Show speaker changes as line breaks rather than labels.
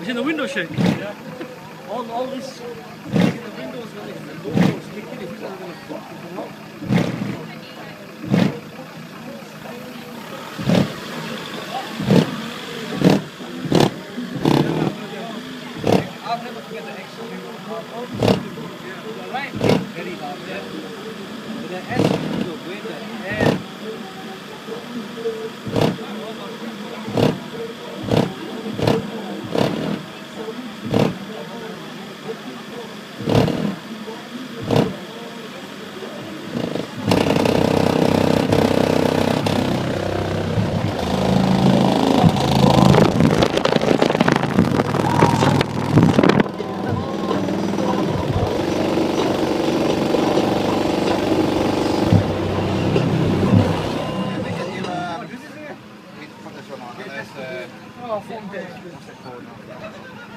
It's in the window shade.
Yeah. All this in the windows when the door was kicked in, if you want to come out. I'll never forget the extra right very down there. But the S to win the air.
Inte professional, han läser...
Ja, från det.